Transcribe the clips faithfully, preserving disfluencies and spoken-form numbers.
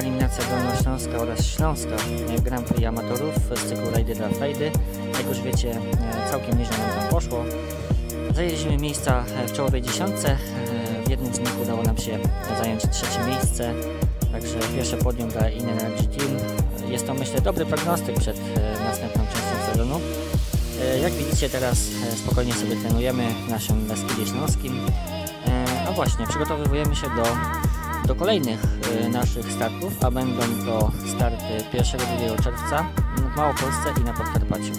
eliminacja Dolnośląska oraz Śląska Grand Prix amatorów z cyklu Rajdy dla Frajdy. Jak już wiecie, całkiem nieźle nam tam poszło. Zajęliśmy miejsca w czołowej dziesiątce. W jednym z nich udało nam się zająć trzecie miejsce. Także pierwsze podium dla In Energy Team. Jest to, myślę, dobry prognostyk przed następną częścią sezonu. Jak widzicie, teraz spokojnie sobie trenujemy w naszym Beskidzie Śląskim. A właśnie, przygotowujemy się do, do kolejnych naszych startów, a będą to starty pierwszego do drugiego czerwca w Małopolsce i na Podkarpaciu.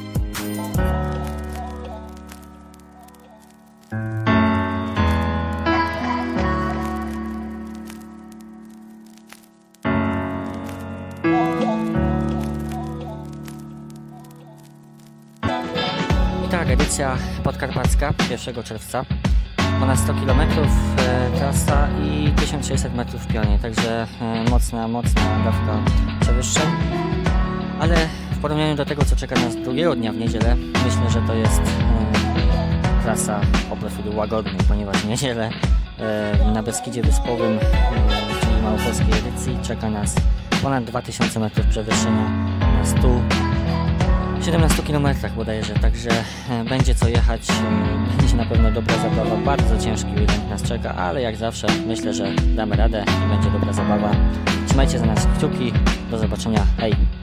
Tak, edycja podkarpacka pierwszego czerwca, ponad sto kilometrów e, trasa i tysiąc sześćset metrów w pionie, także e, mocna, mocna dawka przewyższeń, ale w porównaniu do tego, co czeka nas drugiego dnia w niedzielę, myślę, że to jest e, trasa o profilu łagodnym, ponieważ w niedzielę e, na Beskidzie Wyspowym, e, czyli małopolskiej edycji, czeka nas ponad dwa tysiące metrów przewyższenia na stu siedemnastu kilometrach bodajże, także będzie co jechać, będzie na pewno dobra zabawa, bardzo ciężki weekend nas czeka, ale jak zawsze myślę, że damy radę i będzie dobra zabawa. Trzymajcie za nas kciuki, do zobaczenia, hej!